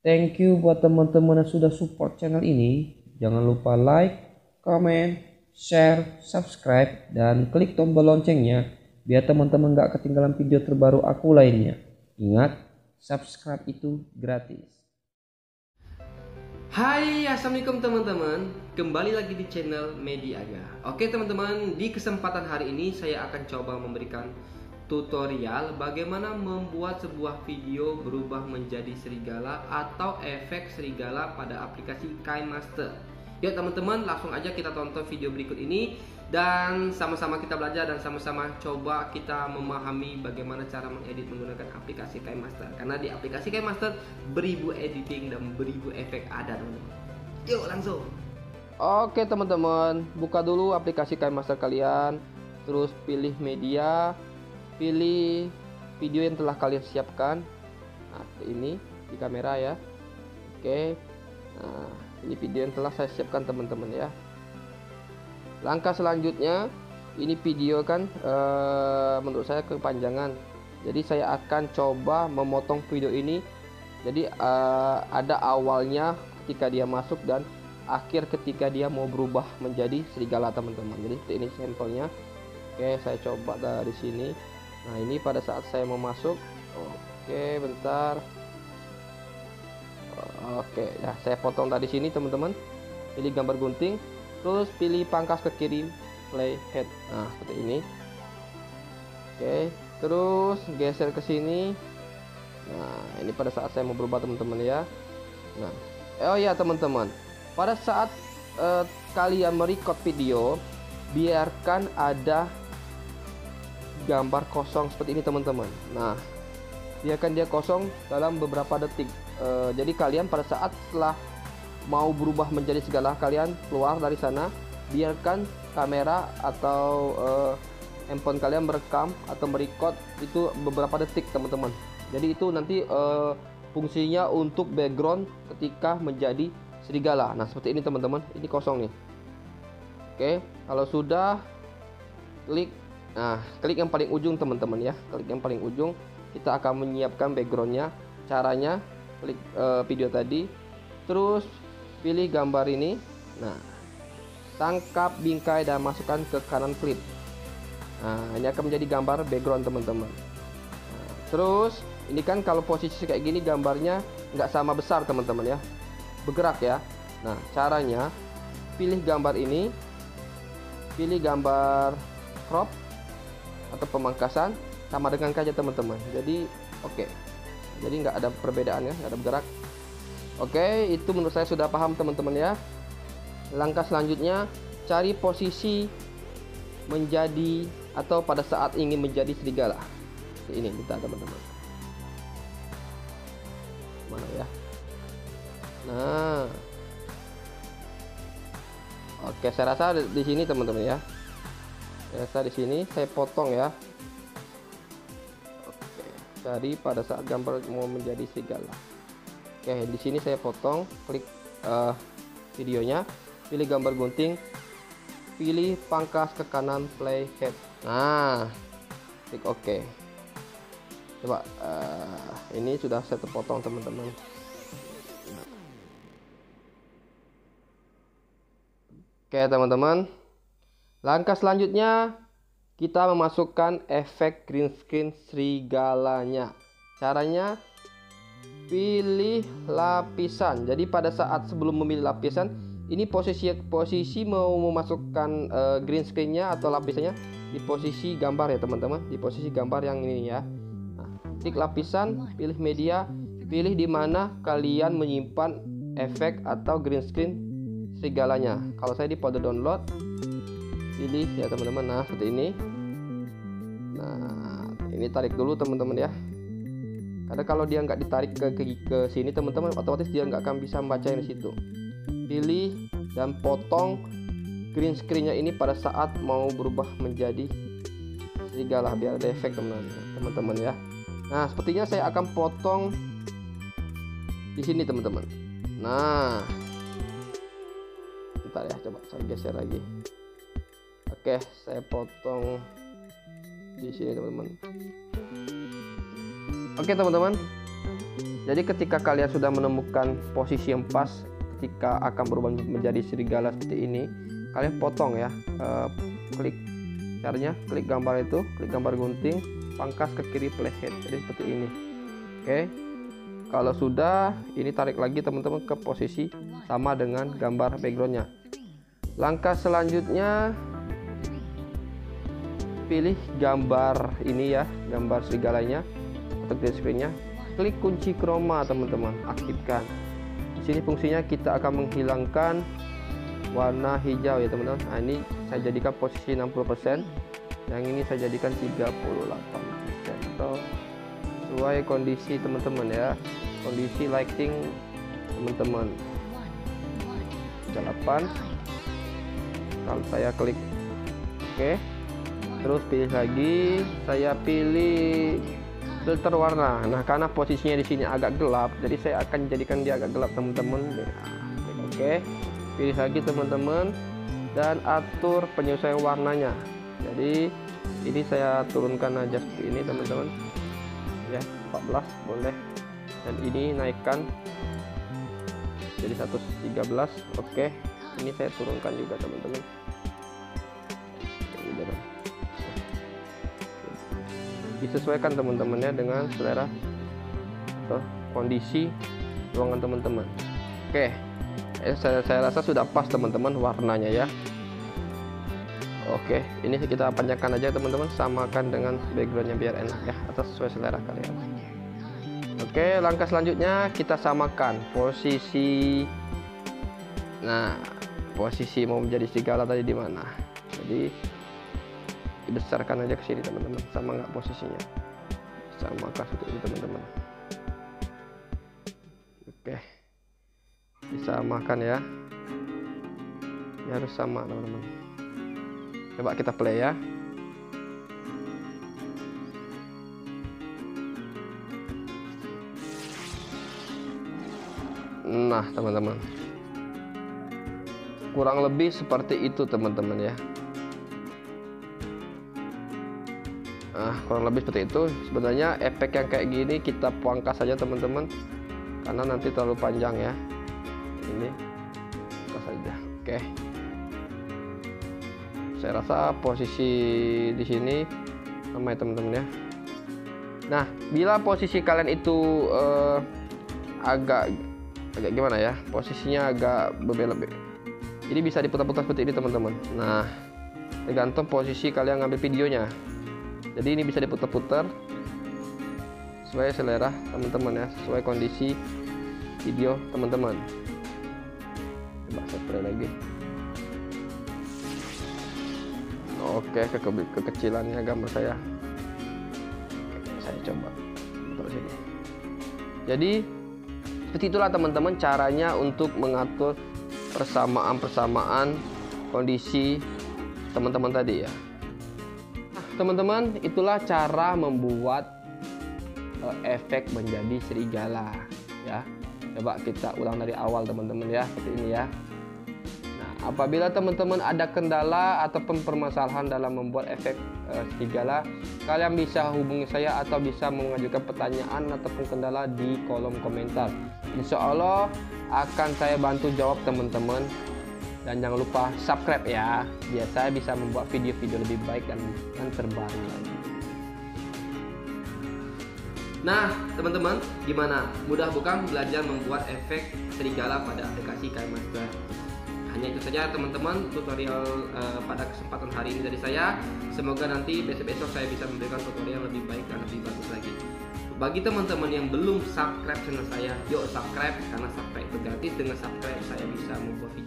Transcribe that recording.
Thank you buat teman-teman yang sudah support channel ini. Jangan lupa like, comment, share, subscribe, dan klik tombol loncengnya biar teman-teman gak ketinggalan video terbaru aku lainnya. Ingat, subscribe itu gratis. Hai, assalamualaikum teman-teman. Kembali lagi di channel Mediaga. Oke teman-teman, di kesempatan hari ini saya akan coba memberikan tutorial bagaimana membuat sebuah video berubah menjadi serigala atau efek serigala pada aplikasi KineMaster. Yuk teman-teman, langsung aja kita tonton video berikut ini dan sama-sama kita belajar dan sama-sama coba kita memahami bagaimana cara mengedit menggunakan aplikasi KineMaster. Karena di aplikasi KineMaster beribu editing dan beribu efek ada teman-teman. Yuk langsung. Oke teman-teman, buka dulu aplikasi KineMaster kalian, terus pilih media, pilih video yang telah kalian siapkan. Nah, ini di kamera ya. Oke. Nah, ini video yang telah saya siapkan teman-teman ya. Langkah selanjutnya, ini video kan menurut saya kepanjangan. Jadi saya akan coba memotong video ini. Jadi ada awalnya ketika dia masuk dan akhir ketika dia mau berubah menjadi serigala teman-teman. Jadi ini sampelnya. Oke, saya coba dari sini. Nah, ini pada saat saya mau masuk. Oke, bentar. Oke, ya saya potong dari sini teman-teman. Pilih gambar gunting, terus pilih pangkas ke kiri, play head. Nah, seperti ini. Oke, terus geser ke sini. Nah, ini pada saat saya mau berubah teman-teman ya. Nah, oh ya teman-teman, pada saat kalian merecord video, biarkan ada gambar kosong seperti ini teman-teman. Nah, biarkan dia kosong dalam beberapa detik. Jadi kalian pada saat setelah mau berubah menjadi serigala, kalian keluar dari sana, biarkan kamera atau handphone kalian merekam atau merecord itu beberapa detik teman-teman. Jadi itu nanti fungsinya untuk background ketika menjadi serigala. Nah, seperti ini teman-teman. Ini kosong nih. Oke, kalau sudah klik. Nah, klik yang paling ujung teman-teman ya. Klik yang paling ujung. Kita akan menyiapkan backgroundnya. Caranya klik video tadi, terus pilih gambar ini. Nah, tangkap bingkai dan masukkan ke kanan klip. Nah, ini akan menjadi gambar background teman-teman. Nah, terus ini kan kalau posisi kayak gini gambarnya nggak sama besar teman-teman ya, bergerak ya. Nah, caranya pilih gambar ini, pilih gambar crop atau pemangkasan, sama dengan saja teman-teman. Jadi oke. Jadi nggak ada perbedaan ya, nggak ada bergerak. Oke, itu menurut saya sudah paham teman-teman ya. Langkah selanjutnya, cari posisi menjadi atau pada saat ingin menjadi serigala. Ini kita teman-teman. Mana ya? Nah, oke, saya rasa di sini teman-teman ya. Saya di sini saya potong ya. Oke, cari pada saat gambar mau menjadi serigala. Oke, di sini saya potong, klik videonya, pilih gambar gunting, pilih pangkas ke kanan, play head. Nah, klik OK. Coba ini sudah saya terpotong teman-teman. Oke teman-teman, langkah selanjutnya kita memasukkan efek green screen serigalanya. Caranya pilih lapisan. Jadi pada saat sebelum memilih lapisan, ini posisi mau memasukkan green screennya atau lapisannya di posisi gambar ya teman-teman, di posisi gambar yang ini ya. Nah, klik lapisan, pilih media, pilih di mana kalian menyimpan efek atau green screen serigalanya. Kalau saya di folder download, pilih ya teman-teman. Nah, seperti ini. Nah, ini tarik dulu teman-teman ya. Karena kalau dia nggak ditarik ke sini teman-teman, otomatis dia nggak akan bisa membaca di situ. Pilih dan potong green screennya ini pada saat mau berubah menjadi serigala biar ada efek teman-teman ya. Nah, sepertinya saya akan potong di sini teman-teman. Nah, bentar ya, coba saya geser lagi. Oke, saya potong di sini teman-teman. Oke teman-teman, Jadi ketika kalian sudah menemukan posisi yang pas ketika akan berubah menjadi serigala seperti ini, kalian potong ya. Klik caranya, klik gambar itu, klik gambar gunting, pangkas ke kiri playhead, jadi seperti ini. Oke, kalau sudah, ini tarik lagi teman-teman ke posisi sama dengan gambar backgroundnya. Langkah selanjutnya, pilih gambar ini ya, gambar serigalanya atau green screen-nya, klik kunci chroma teman-teman, aktifkan. Di sini fungsinya kita akan menghilangkan warna hijau ya teman-teman. Nah, ini saya jadikan posisi 60%, yang ini saya jadikan 38% atau sesuai kondisi teman-teman ya, kondisi lighting teman-teman. 8. Kalau saya klik oke, terus pilih lagi, saya pilih filter warna. Nah, karena posisinya di sini agak gelap, jadi saya akan jadikan dia agak gelap teman-teman. Oke, pilih lagi teman-teman dan atur penyesuaian warnanya. Jadi ini saya turunkan aja seperti ini teman-teman ya, 14 boleh, dan ini naikkan jadi 113. Oke, ini saya turunkan juga teman-teman. Disesuaikan teman-teman ya dengan selera atau kondisi ruangan teman-teman. Oke, saya rasa sudah pas teman-teman warnanya ya. Oke, ini kita panjangkan aja teman-teman, samakan dengan backgroundnya biar enak ya, atau sesuai selera kalian. Oke, langkah selanjutnya kita samakan posisi. Nah, posisi mau menjadi serigala tadi di mana? Jadi dibesarkan aja ke sini teman-teman, sama nggak posisinya? Sama kah seperti ini teman-teman? Oke, disamakan ya. Ini harus sama teman-teman. Coba kita play ya. Nah teman-teman, kurang lebih seperti itu teman-teman ya. Nah, kurang lebih seperti itu. Sebenarnya efek yang kayak gini kita pangkas saja teman-teman, karena nanti terlalu panjang ya. Ini pangkas saja. Oke, saya rasa posisi di sini sama ya teman-teman ya. Nah, bila posisi kalian itu agak gimana ya, posisinya agak berbeda, ini bisa diputar-putar seperti ini teman-teman. Nah, tergantung posisi kalian ngambil videonya. Jadi ini bisa diputar-putar sesuai selera teman-teman ya, sesuai kondisi video teman-teman. Coba saya play lagi. Oke, kekecilannya gambar saya coba terus ini. Jadi seperti itulah teman-teman caranya untuk mengatur persamaan kondisi teman-teman tadi ya. Teman-teman, itulah cara membuat efek menjadi serigala ya. Coba kita ulang dari awal teman-teman ya, seperti ini ya. Nah, apabila teman-teman ada kendala ataupun permasalahan dalam membuat efek serigala, kalian bisa hubungi saya atau bisa mengajukan pertanyaan ataupun kendala di kolom komentar. Insya Allah akan saya bantu jawab teman-teman. Dan jangan lupa subscribe ya, biar saya bisa membuat video-video lebih baik dan terbaru lagi. Nah teman-teman, gimana? Mudah bukan belajar membuat efek serigala pada aplikasi KineMaster? Hanya itu saja teman-teman tutorial pada kesempatan hari ini dari saya. Semoga nanti besok-besok saya bisa memberikan tutorial lebih baik dan lebih bagus lagi. Bagi teman-teman yang belum subscribe channel saya, yuk subscribe, karena subscribe itu gratis. Dengan subscribe saya bisa membuat video